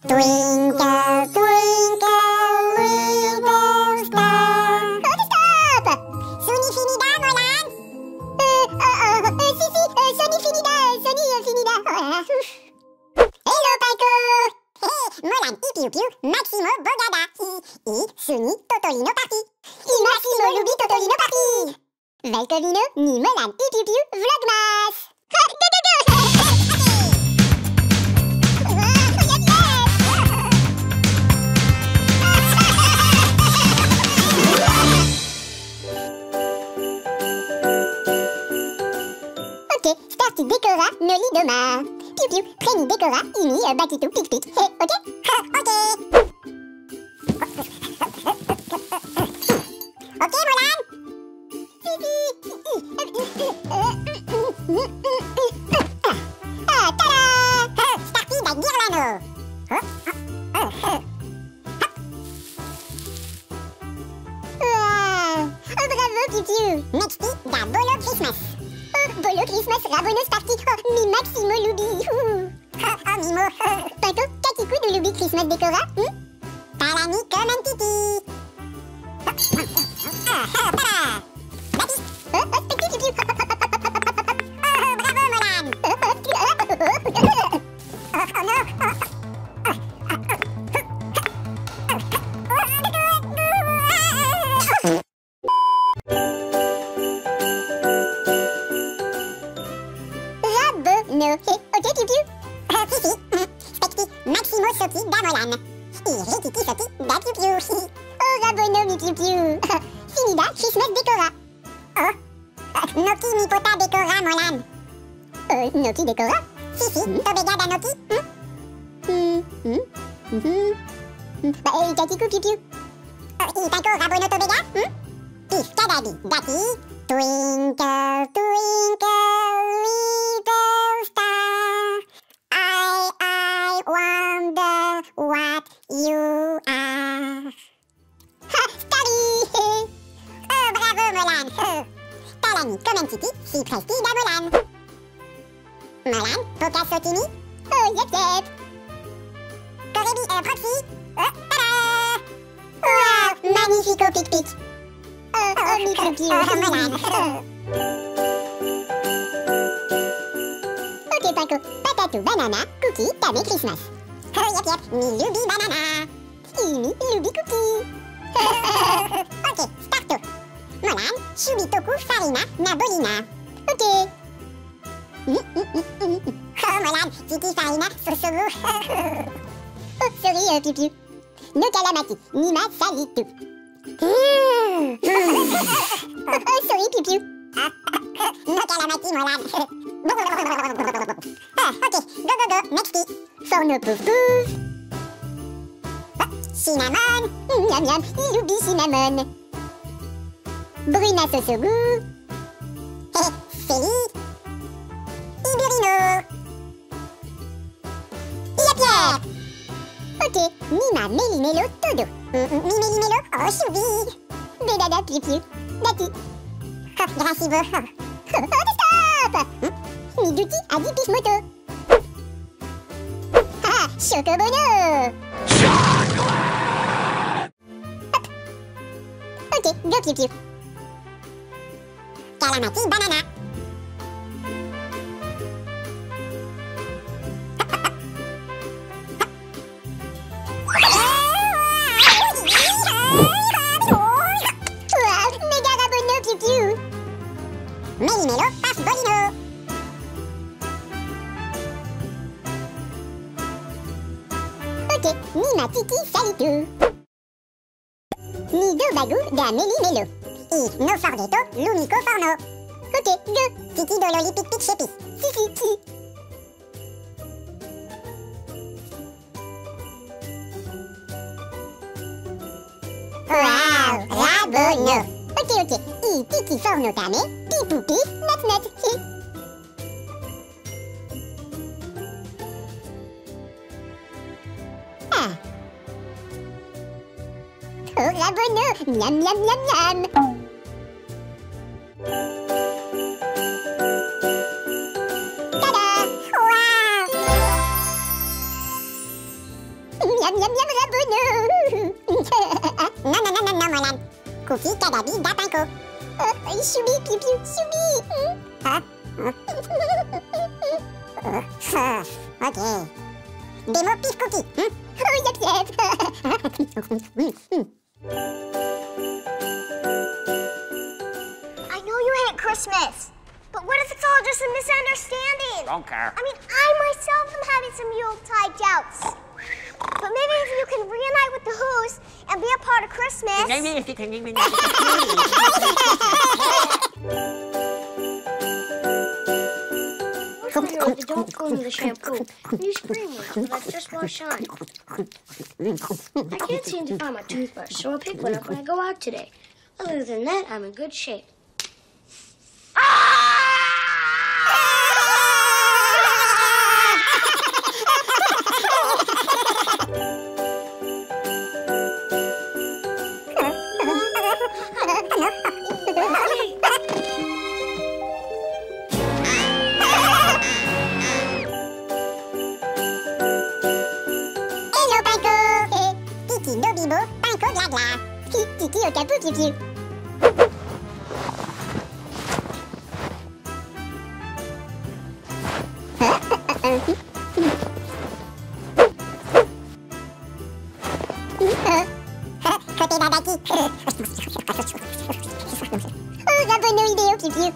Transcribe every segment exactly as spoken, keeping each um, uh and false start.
Twinkle, twinkle, little star. Oh, stop! Sony finida, Molan? Euh, euh, euh, si, si, euh, Sony finida, Sony euh, finida. Oh là là. Hello, Paco! Hey, Molan, Ipiu Piu, Maximo Bogada. I, I, Sony Totolino parti. I, Maximo Lubi Totolino parti. Velkovino, ni Molan, Ipiu Piu, Vlogmas. Ha, go, go, go! Ok, starti décora, noli doma. Piu piu, preni décora, ini uh, batitu pic pic. Hey, ok? Ha, ok. Ok, Molan? Ah, tada! Starti da Girlano. Wow! Oh, bravo, Piu Piu. Nexti da Bolo Christmas. Bolo Christmas, Rabonos parti. Oh, mi Maximo Lubi. Oh, oh, Mimo. Paco, Katiku de Lubi Christmas décora. Hmm? Talani comme un titi. Ah, ah, tada. Baptiste. Oh, oh, specti, Piu Piu. Oh, bravo, Molan. Oh, oh, oh, non. No, hey, ok, Piu Piu. Uh, si, si. Specti, Maximo Soki da Molan. I rititi Soki da Piu Piu. Oh, rabono mi Piu Piu. Finida, Christmas décora. Oh. Uh, Noki mi pota décora, Molan. Euh, Noki décora? Si, si, mm. Tobega da Noki. Hmm? Hmm? Hmm? Hmm? Bah, eh, Katiku, Piu Piu. Uh, I Paco, rabono Tobega? Hmm? If Kadabi, Dati. Twinkle, twinkle, little star. I, I wonder what you are. Ha, study! Oh, bravo, Molan! Oh. Talani, comme un titi, si presti da Molan. Molan, Poca Sotini? Oh, yep, yep. Corebi, euh, Proxy? Oh, tada! Wow, magnifico pic-pic. Oh, oh, mi Piu Piu. Oh, Molan. Ok, Paco. Patatu, banana, cookie, tame Christmas. Oh, yep, yep. Mi Lubi banana. Imi, Lubi cookie. Ok, starto. Molan, Shubitoku farina, nabolina. Ok. Mm, mm, mm, mm. Oh, Molan, Titi farina, sosogo. Oh, sorry, uh, Piu Piu. No calamati, nima salitu. Oh, sorry, Piu Piu. No calamati, Molan. Ah, ok, go, go, go, nexti. Forno pouf pouf. Oh, cinnamon. Miam, miam, Lubi cinnamon. Bruna sosogu. Hé, Feli. Iburino. Yep, yep. Ok, Mima Melimelo todo. Mi Melimelo, oh, choubi. Bedada Piu Piu. Dati. Oh, gracievo. Oh, oh, stop. Hmm? Mi Duti Adipis moto. Ah, Chocobono. Chocolate. Hop. Ok, go Piu Piu. Calamati banana. Melimelo, paf bolino. Ok, Mima Titi salitu. Mi do bagu da Melimelo. I no forgeto, lumico forno. Ok, go. Titi dololi pic pic chepi. Si si si. Wow, rabono. Ok, ok. I titi forno tame. Pipupi, net net. Hi. Ah. Oh, rabono. Miam, miam, miam, miam. Tada. Wow. miam miam miam rabono. Non, non, non, non, non, Molan. Cookie, Kadabi, da Pinko. Oh, choubi, piou, piou, choubi. Ah. Ok. Démo pif cookie. Hmm? Oh, yep, yep. I know you hate Christmas, but what if it's all just a misunderstanding? Don't care. I mean, I myself am having some Yuletide doubts. But maybe if you can reunite with the Who's and be a part of Christmas. Don't go in the shampoo. Use cream oil. Let's just wash on. I can't seem to find my toothbrush, so I'll pick one up when I go out today. Other than that, I'm in good shape. Hello, Pinko. Titi Dobibo, Pinko Glagla. Titi au capot, piou, piou. Côté Dadaki. Oh, Rabono idéo, piou, piou.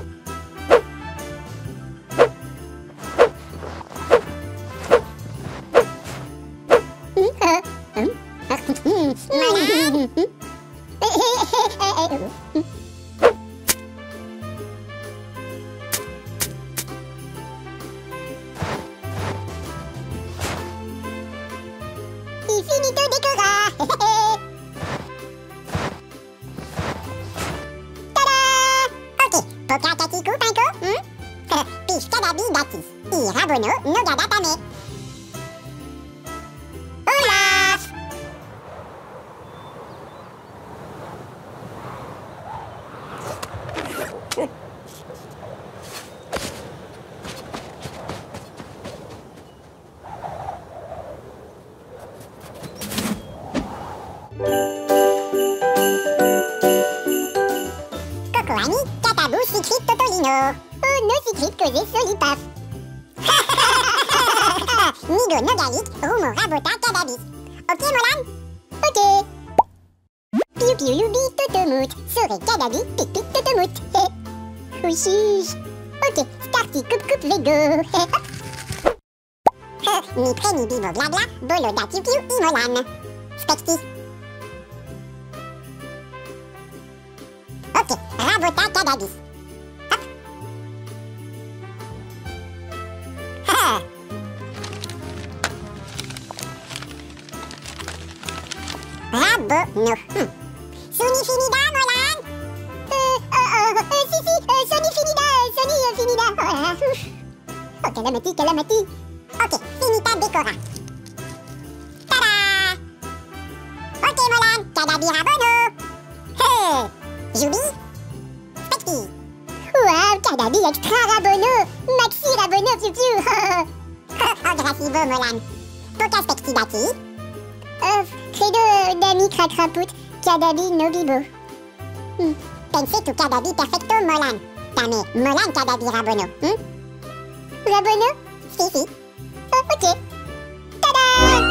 Il finito décora. Tada! Ok, Poka Katiku Pinko. Hmm? Pif Kadabi Dati. I Rabono Nogada Tame. Olaf! Coco Ami, Katabou Secret Totolino. Oh, no secret causé solipaf. Nigo Nogalik, Rumo Rabota Kadabi. Ok, Molan? Ok. Piou piou loubi totomout. Sore Kadabi, pic pic totomout. Oui, chiche. Ok, starty coupe coupe vego. Ni pre ni bibo glagla, bolo da piou piou i Molan. Specti. Ok, Rabota Kadabi. Hop. Ha. Rabono. Hmm. Suni finida, Molan? Euh, euh, euh, euh, si, si, euh, Sony finida, Sony euh, finida. Oh, là là. Oh, calamati, calamati. Ok, finita décora. Tada! Ok, Molan, Kadabi Rabono. Hey! Joubi? Specti. Wow, Kadabi extra Rabono. Maxi Rabono, piou piou. Oh, gracievo, Molan. Poka Specti Dati. Euh, credo Dami Crakraput, Kadabi Nobibo. Hmm. Pense tu Kadabi perfecto Molan. Tame Molan Kadabi Rabono. Hmm? Rabono? Si, si. Oh, ok. Tada!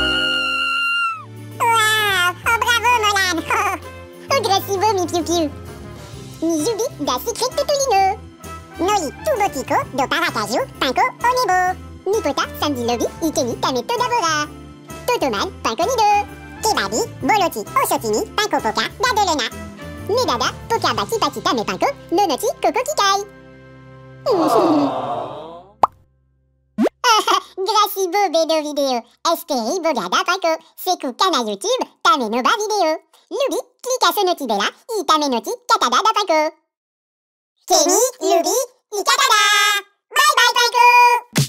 Wow! Oh, bravo Molan! Oh, oh gracievo mi piou piou. Ni Jubi da Secret Totolino. Noi Tubotico do Paracaju, Pinko Onebo. Nipota Sandy Lobi, Ikeni Tame Todabora. Totoman, Pinko Nido. Kebabi, Boloti, Oshotini, Pinko Poka, Dadolena. Medada, Poka Bati Pati Tame Pinko, Nonoti, Coco Kikai. Gracievo Bedo Vidéo. Esperi Bogada Pinko. Seku Kana YouTube, Tame Noba Vidéo. Lubi, clica Sonoti Bella, I Tame Noti, Katada da Pinko. Kenny, Lubi, I Katada. Bye bye Pinko.